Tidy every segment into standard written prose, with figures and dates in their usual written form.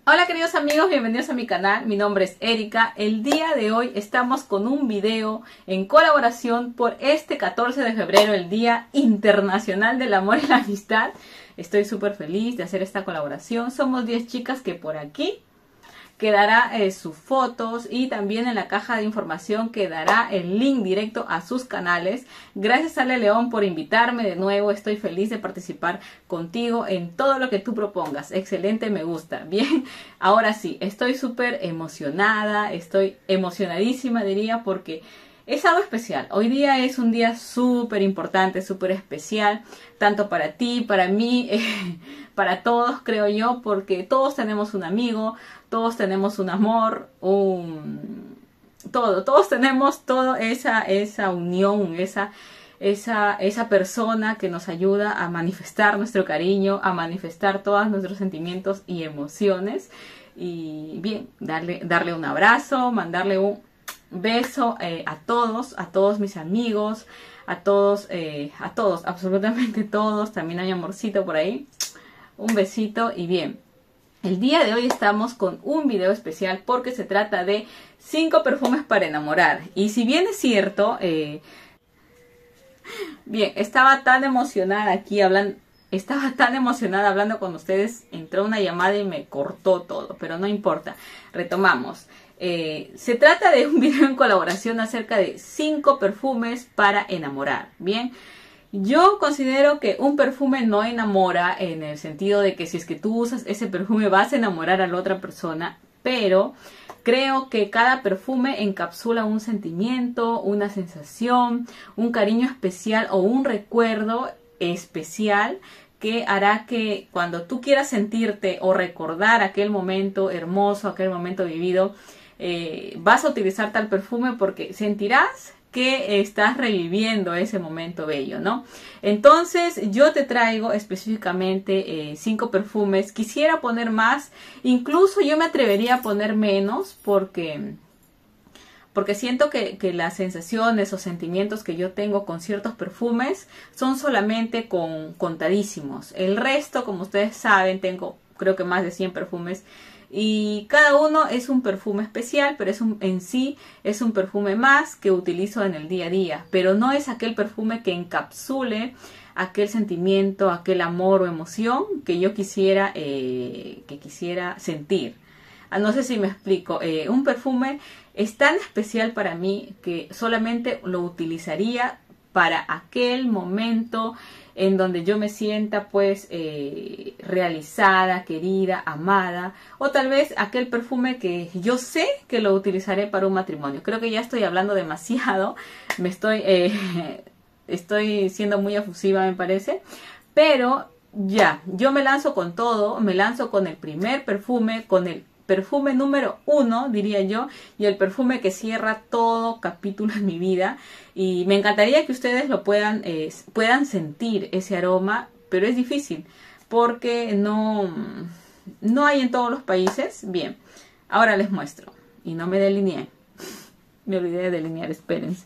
Hola queridos amigos, bienvenidos a mi canal, mi nombre es Erika. El día de hoy estamos con un video en colaboración por este 14 de febrero, el Día Internacional del Amor y la Amistad. Estoy súper feliz de hacer esta colaboración. Somos 10 chicas que por aquí quedará sus fotos y también en la caja de información quedará el link directo a sus canales. Gracias Ale León por invitarme de nuevo. Estoy feliz de participar contigo en todo lo que tú propongas. Excelente, me gusta. Bien, ahora sí, estoy súper emocionada, estoy emocionadísima diría porque es algo especial. Hoy día es un día súper importante, súper especial, tanto para ti, para mí, para todos creo yo, porque todos tenemos un amigo, todos tenemos un amor, todos tenemos toda esa unión, esa persona que nos ayuda a manifestar nuestro cariño, a manifestar todos nuestros sentimientos y emociones. Y bien, darle un abrazo, mandarle un beso a todos mis amigos, a todos, absolutamente todos. También hay amorcito por ahí. Un besito y bien. El día de hoy estamos con un video especial porque se trata de 5 perfumes para enamorar. Y si bien es cierto, bien, estaba tan emocionada aquí hablando. Estaba tan emocionada hablando con ustedes, entró una llamada y me cortó todo, pero no importa, retomamos. Se trata de un video en colaboración acerca de 5 perfumes para enamorar, ¿bien? Yo considero que un perfume no enamora en el sentido de que si es que tú usas ese perfume vas a enamorar a la otra persona, pero creo que cada perfume encapsula un sentimiento, una sensación, un cariño especial o un recuerdo especial que hará que cuando tú quieras sentirte o recordar aquel momento hermoso, aquel momento vivido, vas a utilizar tal perfume porque sentirás que estás reviviendo ese momento bello, ¿no? Entonces yo te traigo específicamente 5 perfumes. Quisiera poner más, incluso yo me atrevería a poner menos porque siento que las sensaciones o sentimientos que yo tengo con ciertos perfumes son solamente contadísimos. El resto, como ustedes saben, tengo creo que más de 100 perfumes y cada uno es un perfume especial, pero en sí es un perfume más que utilizo en el día a día. Pero no es aquel perfume que encapsule aquel sentimiento, aquel amor o emoción que yo quisiera sentir. No sé si me explico. Un perfume es tan especial para mí que solamente lo utilizaría para aquel momento en donde yo me sienta pues realizada, querida, amada, o tal vez aquel perfume que yo sé que lo utilizaré para un matrimonio. Creo que ya estoy hablando demasiado, estoy siendo muy efusiva me parece, pero ya, yo me lanzo con todo, me lanzo con el primer perfume, con el perfume número 1, diría yo, y el perfume que cierra todo capítulo en mi vida. Y me encantaría que ustedes lo puedan sentir ese aroma, pero es difícil porque no hay en todos los países. Bien, ahora les muestro. Y no me delineé. Me olvidé de delinear, espérense.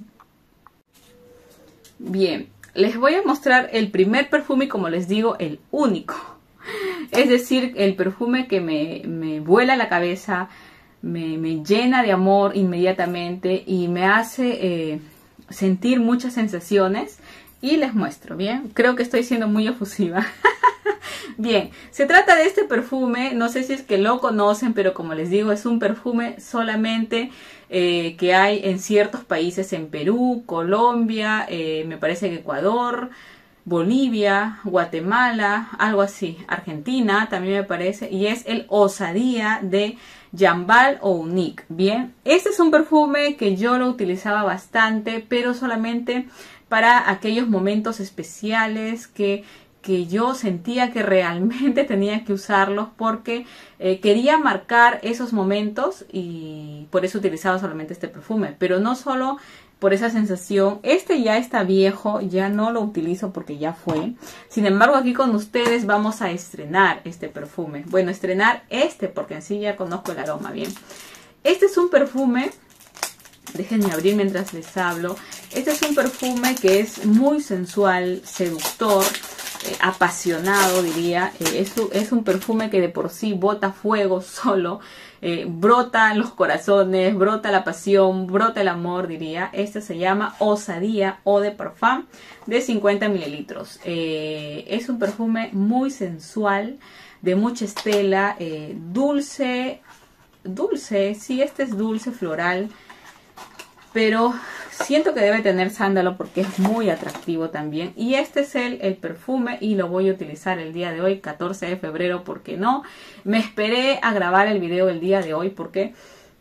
Bien, les voy a mostrar el primer perfume y como les digo, el único. Es decir, el perfume que me vuela la cabeza, me llena de amor inmediatamente y me hace sentir muchas sensaciones. Y les muestro, ¿bien? Creo que estoy siendo muy efusiva. Bien, se trata de este perfume, no sé si es que lo conocen, pero como les digo, es un perfume solamente que hay en ciertos países, en Perú, Colombia, me parece que Ecuador, Bolivia, Guatemala, algo así, Argentina también me parece, y es el Osadía de Jambal o Unique. Bien, este es un perfume que yo lo utilizaba bastante, pero solamente para aquellos momentos especiales que yo sentía que realmente tenía que usarlos porque quería marcar esos momentos y por eso utilizaba solamente este perfume, pero no solo por esa sensación. Este ya está viejo, ya no lo utilizo porque ya fue. Sin embargo, aquí con ustedes vamos a estrenar este perfume. Bueno, estrenar porque en sí ya conozco el aroma bien. Este es un perfume, déjenme abrir mientras les hablo. Este es un perfume que es muy sensual, seductor. apasionado, diría. Es un perfume que de por sí bota fuego solo, brota los corazones, brota la pasión, brota el amor, diría. Este se llama Osadía Eau de Parfum de 50 mililitros. Es un perfume muy sensual, de mucha estela, dulce, sí, este es dulce, floral, pero siento que debe tener sándalo porque es muy atractivo también. Y este es el perfume y lo voy a utilizar el día de hoy, 14 de febrero, porque no me esperé a grabar el video el día de hoy porque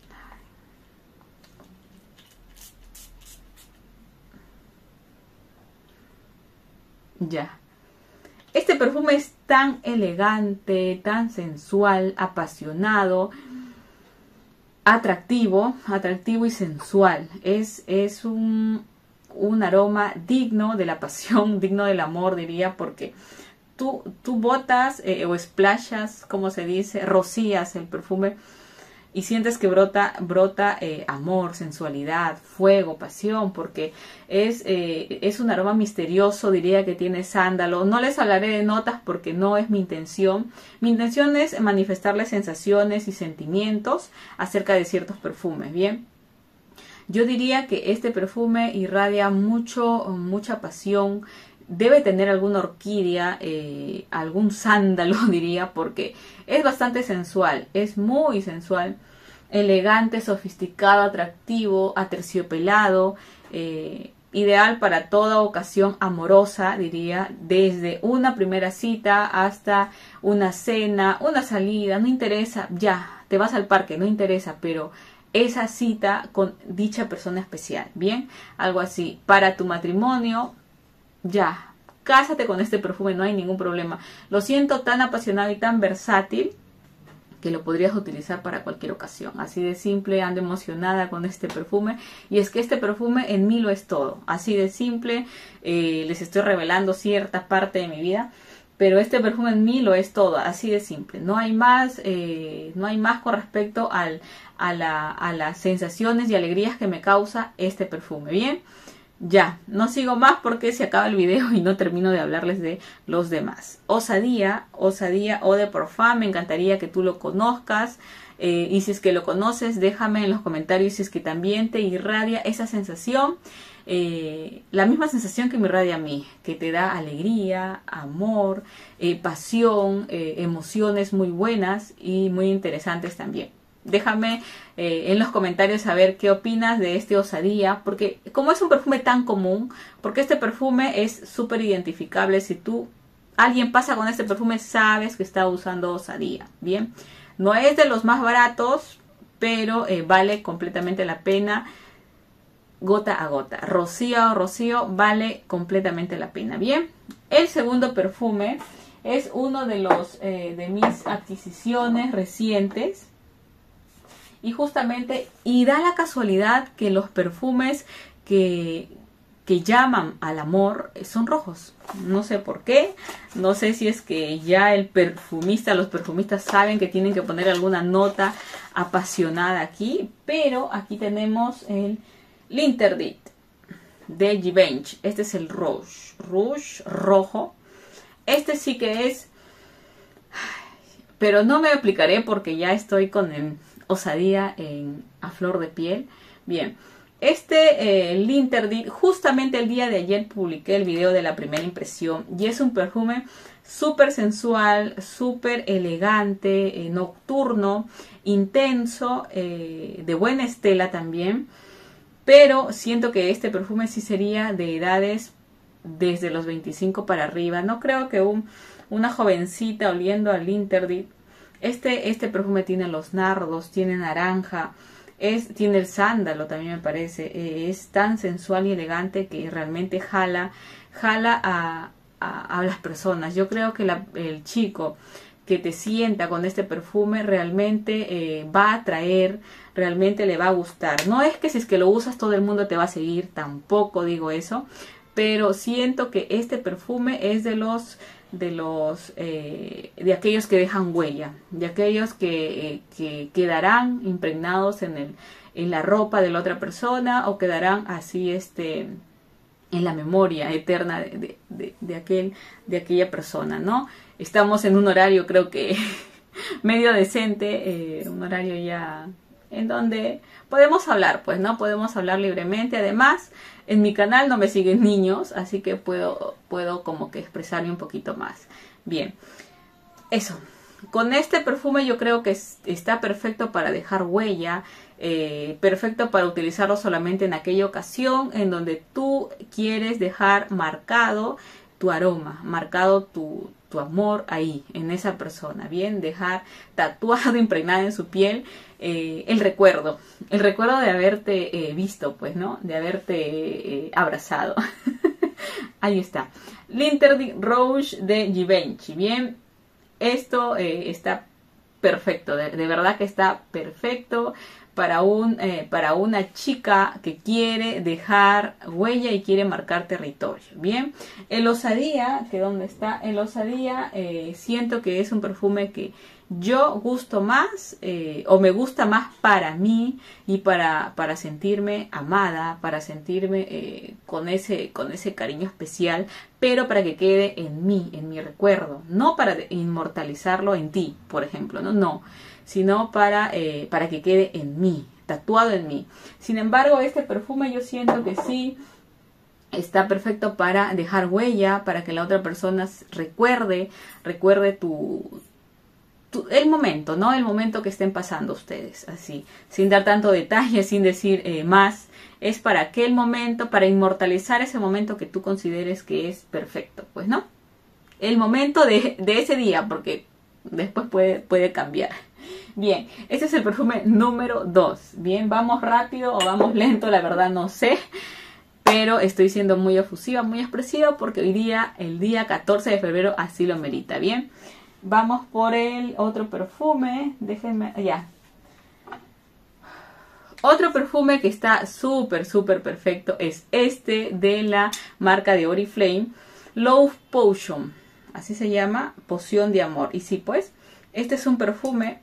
ya. Este perfume es tan elegante, tan sensual, apasionado, atractivo y sensual. Es un aroma digno de la pasión, digno del amor, diría, porque tú botas o splashas, como se dice, rocías el perfume y sientes que brota amor, sensualidad, fuego, pasión, porque es un aroma misterioso, diría que tiene sándalo. No les hablaré de notas porque no es mi intención. Mi intención es manifestarles sensaciones y sentimientos acerca de ciertos perfumes, ¿bien? Yo diría que este perfume irradia mucha pasión. Debe tener alguna orquídea, algún sándalo, diría, porque es bastante sensual, es muy sensual, elegante, sofisticado, atractivo, aterciopelado, ideal para toda ocasión amorosa, diría, desde una primera cita hasta una cena, una salida, no interesa, ya, te vas al parque, no interesa, pero esa cita con dicha persona especial, ¿bien? Algo así, para tu matrimonio, ya, cásate con este perfume, no hay ningún problema. Lo siento tan apasionado y tan versátil que lo podrías utilizar para cualquier ocasión. Así de simple, ando emocionada con este perfume. Y es que este perfume en mí lo es todo. Así de simple, les estoy revelando cierta parte de mi vida. Pero este perfume en mí lo es todo, así de simple. No hay más con respecto a las sensaciones y alegrías que me causa este perfume. Bien. Ya, no sigo más porque se acaba el video y no termino de hablarles de los demás. Osadía Eau de Parfum, me encantaría que tú lo conozcas. Y si es que lo conoces, déjame en los comentarios si es que también te irradia esa sensación. La misma sensación que me irradia a mí, que te da alegría, amor, pasión, emociones muy buenas y muy interesantes también. Déjame en los comentarios saber qué opinas de este Osadía, porque como es un perfume tan común, porque este perfume es súper identificable, si alguien pasa con este perfume, sabes que está usando Osadía, ¿bien? No es de los más baratos, pero vale completamente la pena, gota a gota, rocío a rocío, vale completamente la pena, ¿bien? El segundo perfume es uno de de mis adquisiciones recientes. Y justamente, y da la casualidad que los perfumes que llaman al amor son rojos. No sé por qué, no sé si es que ya los perfumistas saben que tienen que poner alguna nota apasionada aquí, pero aquí tenemos el L'Interdit de Givenchy. Este es el Rouge rojo. Este sí que es, pero no me aplicaré porque ya estoy con el Osadía a flor de piel. Bien, L'Interdit, justamente el día de ayer publiqué el video de la primera impresión y es un perfume súper sensual, súper elegante, nocturno, intenso, de buena estela también, pero siento que este perfume sí sería de edades desde los 25 para arriba. No creo que una jovencita oliendo al L'Interdit. Este perfume tiene los nardos, tiene naranja, tiene el sándalo también me parece. Es tan sensual y elegante que realmente jala a las personas. Yo creo que el chico que te sienta con este perfume realmente va a atraer, realmente le va a gustar. No es que si es que lo usas todo el mundo te va a seguir, tampoco digo eso, pero siento que este perfume es de aquellos que dejan huella, de aquellos que quedarán impregnados en la ropa de la otra persona o quedarán así en la memoria eterna de aquella persona, ¿no? Estamos en un horario, creo que medio decente, un horario ya en donde podemos hablar, pues, ¿no? Podemos hablar libremente. Además, en mi canal no me siguen niños, así que puedo como que expresarme un poquito más. Bien, eso. Con este perfume yo creo que está perfecto para dejar huella, perfecto para utilizarlo solamente en aquella ocasión en donde tú quieres dejar marcado tu aroma, marcado tu amor ahí, en esa persona, bien, dejar tatuado, impregnado en su piel el recuerdo de haberte visto, pues, ¿no? De haberte abrazado. Ahí está. L'Interdit Rouge de Givenchy, bien. Esto está perfecto, de verdad que está perfecto para una chica que quiere dejar huella y quiere marcar territorio. Bien, el Osadía, que donde está el Osadía, siento que es un perfume que yo gusto más o me gusta más para mí y para sentirme amada, para sentirme con ese cariño especial, pero para que quede en mí, en mi recuerdo, no para inmortalizarlo en ti, por ejemplo, no, sino para que quede en mí, tatuado en mí. Sin embargo, este perfume yo siento que sí está perfecto para dejar huella, para que la otra persona recuerde el momento, ¿no? El momento que estén pasando ustedes, así, sin dar tanto detalle, sin decir más. Es para aquel momento, para inmortalizar ese momento que tú consideres que es perfecto, pues, ¿no? El momento de ese día, porque después puede cambiar. Bien, este es el perfume número 2. Bien, vamos rápido o vamos lento, la verdad no sé. Pero estoy siendo muy efusiva, muy expresiva, porque hoy día, el día 14 de febrero, así lo merita, ¿bien? Vamos por el otro perfume. Déjenme, ya. Otro perfume que está súper perfecto es este de la marca de Oriflame, Love Potion. Así se llama, poción de amor. Y sí, pues, este es un perfume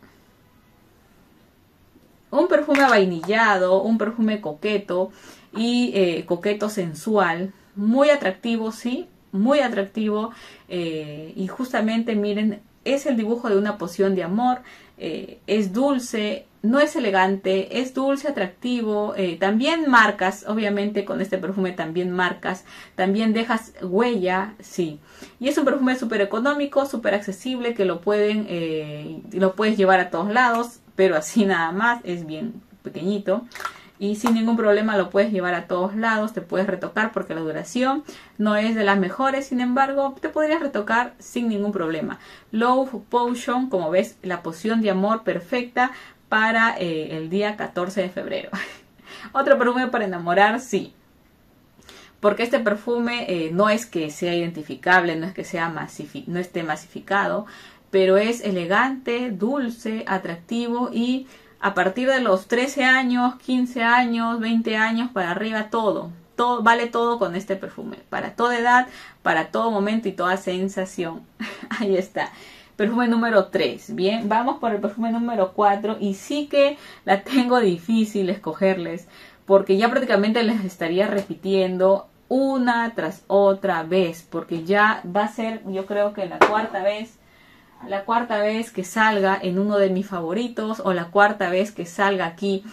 avainillado, un perfume coqueto y coqueto sensual. Muy atractivo, sí, muy atractivo. Y justamente, miren, es el dibujo de una poción de amor. Es dulce, no es elegante, es dulce, atractivo. También marcas, obviamente con este perfume también marcas, también dejas huella, sí. Y es un perfume súper económico, súper accesible, que lo puedes llevar a todos lados, pero así nada más, es bien pequeñito. Y sin ningún problema lo puedes llevar a todos lados, te puedes retocar porque la duración no es de las mejores, sin embargo te podrías retocar sin ningún problema. Love Potion, como ves, la poción de amor perfecta para el día 14 de febrero. Otro perfume para enamorar, sí. Porque este perfume no es que sea identificable, no es que sea no esté masificado, pero es elegante, dulce, atractivo y a partir de los 13 años, 15 años, 20 años para arriba, vale todo con este perfume. Para toda edad, para todo momento y toda sensación. Ahí está. Perfume número 3. Bien, vamos por el perfume número 4. Y sí que la tengo difícil escogerles, porque ya prácticamente les estaría repitiendo una tras otra vez. Porque ya va a ser, yo creo que la cuarta vez que salga en uno de mis favoritos, o la cuarta vez que salga aquí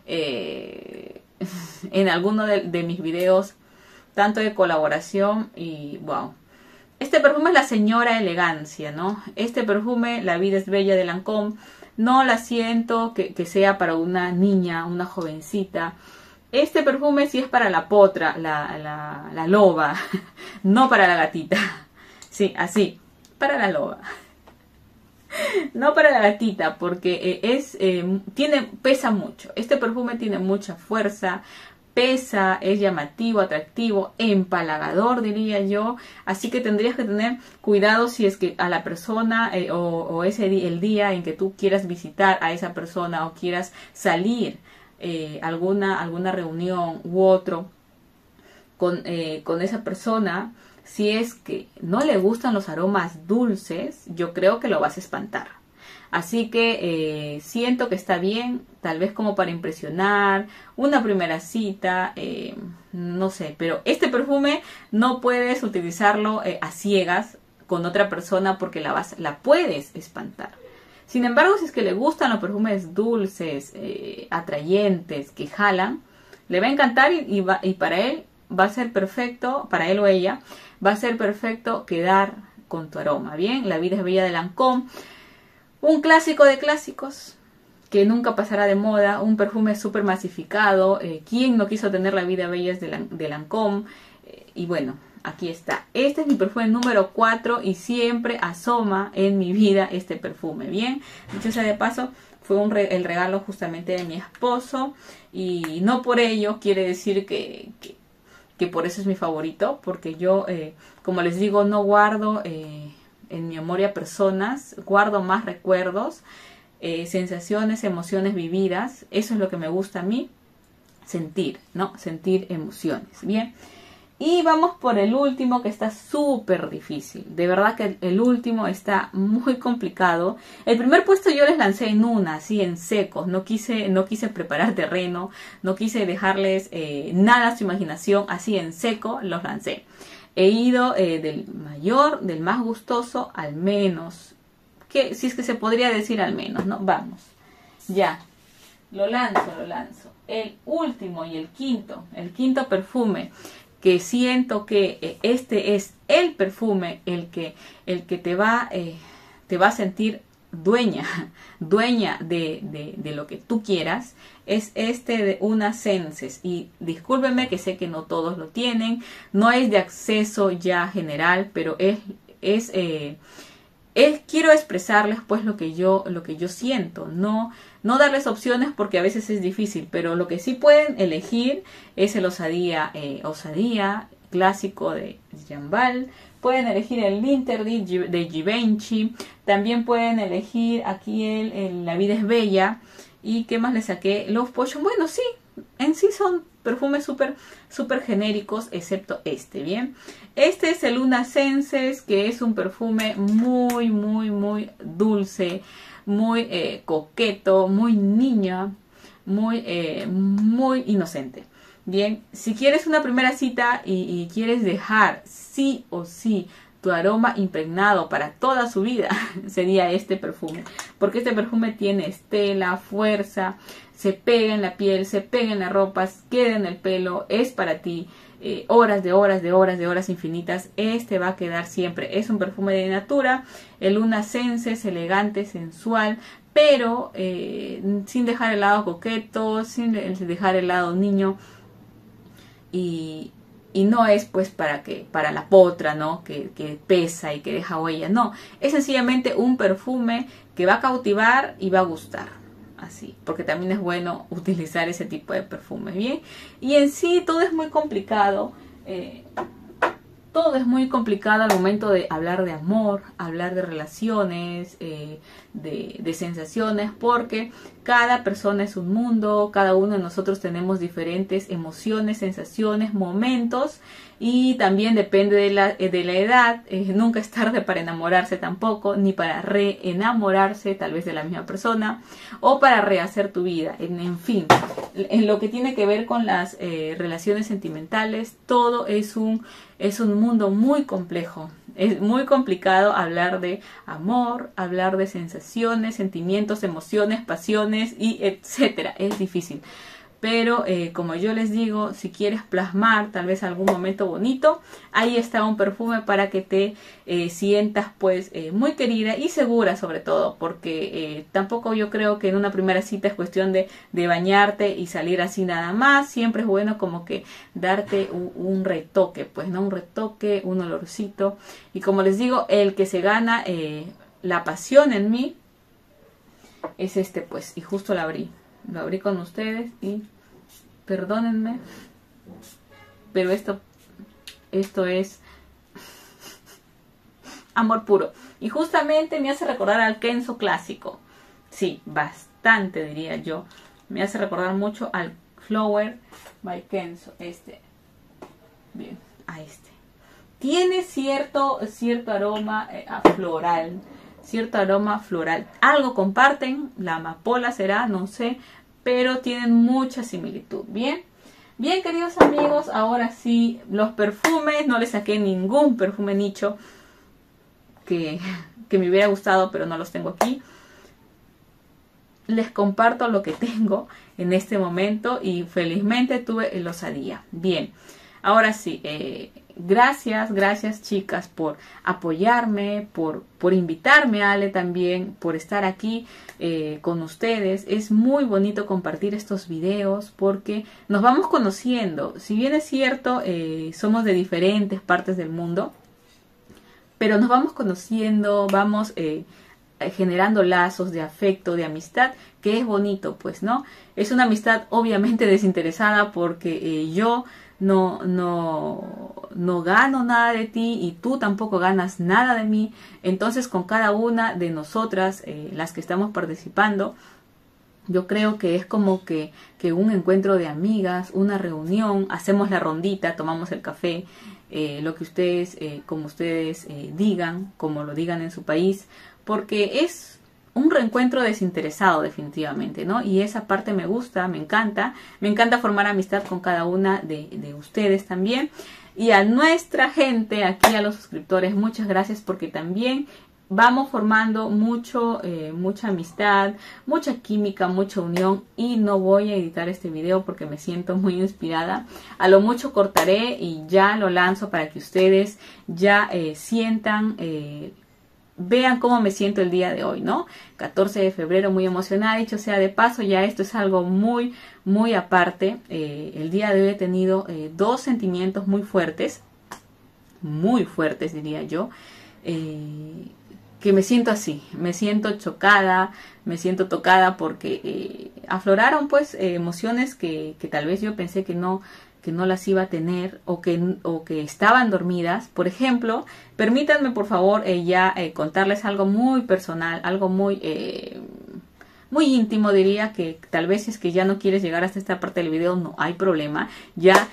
en alguno de mis videos, tanto de colaboración. Y wow, este perfume es la señora elegancia, ¿no? Este perfume, La vida es bella, de Lancôme, no la siento que sea para una niña, una jovencita. Este perfume sí es para la potra, la loba, no para la gatita. Sí, así, para la loba. No para la gatita, porque pesa mucho. Este perfume tiene mucha fuerza, pesa, es llamativo, atractivo, empalagador, diría yo. Así que tendrías que tener cuidado si es que a la persona o el día en que tú quieras visitar a esa persona o quieras salir alguna reunión u otro con esa persona. Si es que no le gustan los aromas dulces, yo creo que lo vas a espantar. Así que siento que está bien, tal vez como para impresionar, una primera cita, no sé, pero este perfume no puedes utilizarlo a ciegas con otra persona porque la puedes espantar. Sin embargo, si es que le gustan los perfumes dulces, atrayentes, que jalan, le va a encantar y para él va a ser perfecto, para él o ella, va a ser perfecto quedar con tu aroma. Bien, La vida es bella de Lancôme, un clásico de clásicos que nunca pasará de moda, un perfume súper masificado. ¿Quién no quiso tener La vida bella de Lancôme? Y bueno, aquí está. Este es mi perfume número 4 y siempre asoma en mi vida este perfume. Bien, dicho sea de paso, fue el regalo justamente de mi esposo y no por ello quiere decir que por eso es mi favorito, porque yo, como les digo, no guardo en mi memoria personas, guardo más recuerdos, sensaciones, emociones vividas. Eso es lo que me gusta a mí, sentir, ¿no? Sentir emociones. Bien. Y vamos por el último, que está súper difícil. De verdad que el último está muy complicado. El primer puesto yo les lancé en una, así en secos. No quise preparar terreno, no quise dejarles nada a su imaginación, así en seco los lancé. He ido del mayor, del más gustoso al menos. Que si es que se podría decir al menos, ¿no? Vamos. Ya. Lo lanzo. El último y el quinto perfume, que siento que este es el perfume el que te va a sentir dueña de lo que tú quieras, es este de Una Senses. Y discúlpenme que sé que no todos lo tienen, no es de acceso ya general, pero quiero expresarles pues lo que yo siento, no darles opciones porque a veces es difícil, pero lo que sí pueden elegir es el Osadía clásico de Jambal, pueden elegir el L'Interdit de Givenchy, también pueden elegir aquí el La vida es bella. ¿Y qué más les saqué? Love Potion. Bueno, sí, en sí son perfumes súper genéricos, excepto este, ¿bien? Este es el Una Senses, que es un perfume muy dulce, muy coqueto, muy niña, muy inocente. Bien, si quieres una primera cita y quieres dejar sí o sí tu aroma impregnado para toda su vida, sería este perfume, porque este perfume tiene estela, fuerza, se pega en la piel, se pega en la ropa, queda en el pelo, es para ti. Horas infinitas, este va a quedar siempre. Es un perfume de Natura, el Una Senses, elegante, sensual, pero sin dejar el lado coqueto, sin dejar el lado niño, y no es pues para la potra, ¿no? Que pesa y que deja huella. No, es sencillamente un perfume que va a cautivar y va a gustar. Así, porque también es bueno utilizar ese tipo de perfumes, ¿bien? Y en sí todo es muy complicado. Todo es muy complicado al momento de hablar de amor, hablar de relaciones, de sensaciones, porque cada persona es un mundo, cada uno de nosotros tenemos diferentes emociones, sensaciones, momentos, y también depende de la edad. Nunca es tarde para enamorarse tampoco, ni para reenamorarse tal vez de la misma persona, o para rehacer tu vida. En fin, en lo que tiene que ver con las relaciones sentimentales, todo es un mundo muy complejo. Es muy complicado hablar de amor, hablar de sensaciones, sentimientos, emociones, pasiones y etcétera. Es difícil. Pero como yo les digo, si quieres plasmar tal vez algún momento bonito, ahí está un perfume para que te sientas pues muy querida y segura, sobre todo, porque tampoco yo creo que en una primera cita es cuestión de bañarte y salir así nada más. Siempre es bueno como que darte un retoque, pues no, un retoque, un olorcito. Y como les digo, el que se gana la pasión en mí es este, pues, y justo lo abrí con ustedes y perdónenme, pero esto es amor puro. Y justamente me hace recordar al Kenzo clásico. Sí, bastante diría yo. Me hace recordar mucho al Flower by Kenzo. Bien, a este. Tiene cierto aroma floral. Cierto aroma floral. Algo comparten, la amapola será, no sé, pero tienen mucha similitud. Bien, Bien, queridos amigos, ahora sí, los perfumes, no les saqué ningún perfume nicho que me hubiera gustado, pero no los tengo aquí. Les comparto lo que tengo en este momento y felizmente tuve el osadía. Bien, ahora sí, gracias chicas por apoyarme, por invitarme, Ale, también, por estar aquí con ustedes. Es muy bonito compartir estos videos porque nos vamos conociendo. Si bien es cierto, somos de diferentes partes del mundo, pero nos vamos conociendo, vamos generando lazos de afecto, de amistad, que es bonito, pues, ¿no? Es una amistad obviamente desinteresada porque yo no gano nada de ti y tú tampoco ganas nada de mí. Entonces, con cada una de nosotras, las que estamos participando, yo creo que es como que un encuentro de amigas, una reunión, hacemos la rondita, tomamos el café, lo que ustedes, como ustedes digan, como lo digan en su país, porque es un reencuentro desinteresado definitivamente, ¿no? Y esa parte me gusta, me encanta formar amistad con cada una de ustedes también. Y a nuestra gente, aquí a los suscriptores, muchas gracias porque también vamos formando mucha amistad, mucha química, mucha unión y no voy a editar este video porque me siento muy inspirada. A lo mucho cortaré y ya lo lanzo para que ustedes ya sientan, vean cómo me siento el día de hoy, ¿no? 14 de febrero, muy emocionada, dicho sea de paso, ya esto es algo muy aparte. El día de hoy he tenido dos sentimientos muy fuertes diría yo, que me siento así, me siento chocada, me siento tocada porque afloraron pues emociones que tal vez yo pensé que no las iba a tener o que estaban dormidas. Por ejemplo, permítanme por favor contarles algo muy personal, algo muy íntimo, diría, que tal vez si es que ya no quieres llegar hasta esta parte del video, no hay problema, ya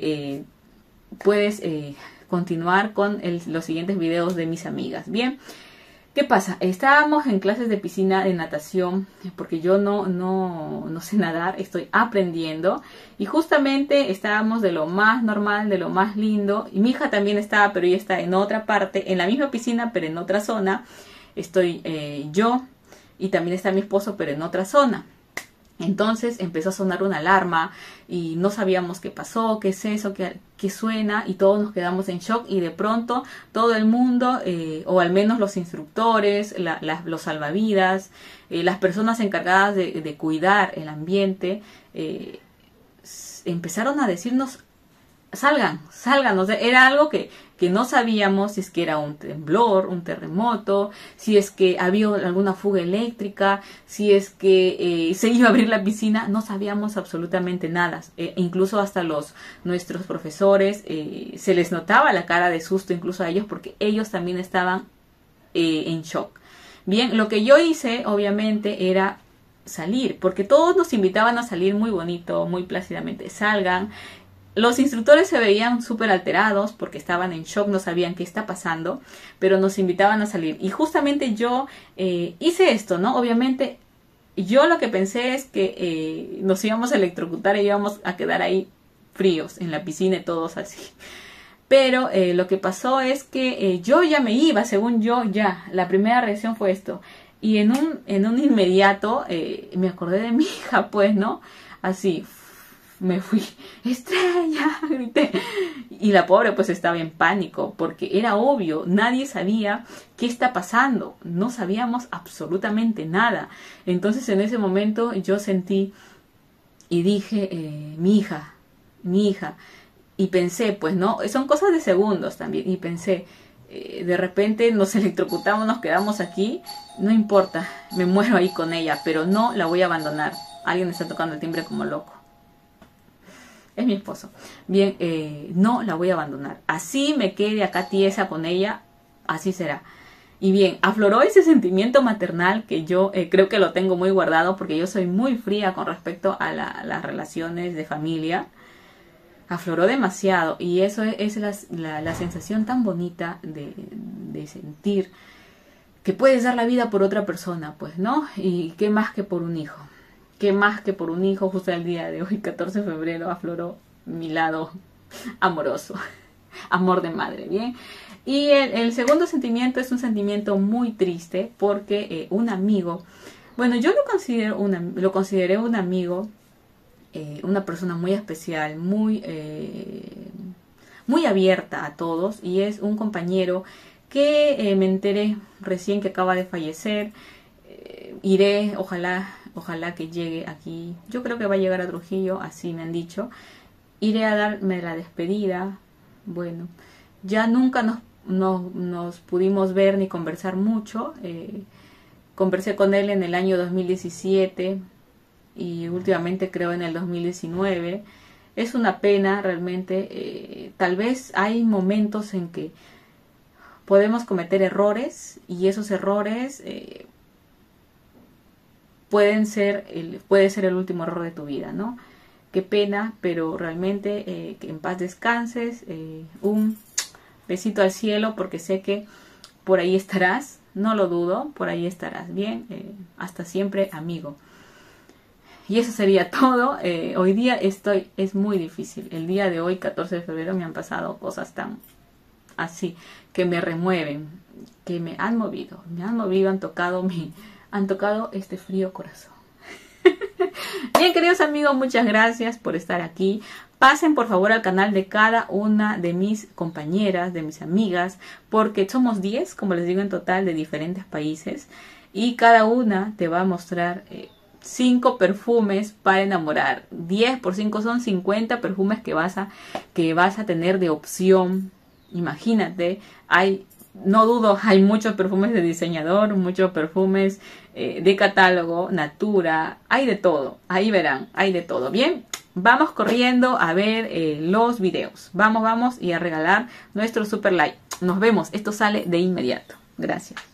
puedes continuar con los siguientes videos de mis amigas. Bien, ¿qué pasa? Estábamos en clases de piscina, de natación, porque yo no sé nadar, estoy aprendiendo. Y justamente estábamos de lo más normal, de lo más lindo. Y mi hija también estaba, pero ella está en otra parte, en la misma piscina, pero en otra zona. Estoy yo y también está mi esposo, pero en otra zona. Entonces empezó a sonar una alarma y no sabíamos qué pasó, qué es eso, qué suena, y todos nos quedamos en shock y de pronto todo el mundo, o al menos los instructores, los salvavidas, las personas encargadas de cuidar el ambiente, empezaron a decirnos: salgan, o sea, era algo que no sabíamos si es que era un temblor, un terremoto, si es que había alguna fuga eléctrica, si es que se iba a abrir la piscina, no sabíamos absolutamente nada. Incluso hasta nuestros profesores se les notaba la cara de susto, incluso a ellos, porque ellos también estaban en shock. Bien, lo que yo hice obviamente era salir, porque todos nos invitaban a salir muy bonito, muy plácidamente. Salgan. Los instructores se veían súper alterados porque estaban en shock, no sabían qué está pasando, pero nos invitaban a salir. Y justamente yo hice esto, ¿no? Obviamente yo lo que pensé es que nos íbamos a electrocutar y íbamos a quedar ahí fríos en la piscina y todos así. Pero lo que pasó es que yo ya me iba, según yo, ya. La primera reacción fue esto. Y en un inmediato me acordé de mi hija, pues, ¿no? Así, me fui, estrella, grité. Y la pobre pues estaba en pánico porque era obvio, nadie sabía qué está pasando, no sabíamos absolutamente nada. Entonces en ese momento yo sentí y dije, mi hija, y pensé, pues no, son cosas de segundos también, y pensé, de repente nos electrocutamos, nos quedamos aquí, no importa, me muero ahí con ella, pero no la voy a abandonar. Alguien está tocando el timbre como loco. Es mi esposo. Bien, no la voy a abandonar. Así me quede acá tiesa con ella, así será. Y bien, afloró ese sentimiento maternal que yo creo que lo tengo muy guardado porque yo soy muy fría con respecto a las relaciones de familia. Afloró demasiado y eso es la sensación tan bonita de sentir que puedes dar la vida por otra persona, pues, ¿no? Y qué más que por un hijo. Qué más que por un hijo, justo el día de hoy, 14 de febrero, afloró mi lado amoroso, amor de madre, ¿bien? Y el segundo sentimiento es un sentimiento muy triste porque un amigo, bueno, yo lo consideré un amigo, una persona muy especial, muy abierta a todos, y es un compañero que me enteré recién que acaba de fallecer. Iré, ojalá que llegue aquí. Yo creo que va a llegar a Trujillo, así me han dicho. Iré a darme la despedida. Bueno, ya nunca nos pudimos ver ni conversar mucho. Conversé con él en el año 2017 y últimamente creo en el 2019. Es una pena realmente. Tal vez hay momentos en que podemos cometer errores y esos errores puede ser el último error de tu vida, ¿no? Qué pena, pero realmente que en paz descanses. Un besito al cielo porque sé que por ahí estarás, no lo dudo, por ahí estarás, bien. Hasta siempre, amigo. Y eso sería todo. Hoy día es muy difícil. El día de hoy, 14 de febrero, me han pasado cosas tan así que me remueven, que me han movido, han tocado este frío corazón. Bien, queridos amigos, muchas gracias por estar aquí. Pasen por favor al canal de cada una de mis compañeras, de mis amigas, porque somos 10, como les digo, en total, de diferentes países, y cada una te va a mostrar 5 perfumes para enamorar. 10 por 5 son 50 perfumes que vas a tener de opción. Imagínate, no dudo, hay muchos perfumes de diseñador, muchos perfumes de catálogo, Natura, hay de todo, ahí verán, hay de todo. Bien, vamos corriendo a ver los videos, vamos y a regalar nuestro super like. Nos vemos, esto sale de inmediato. Gracias.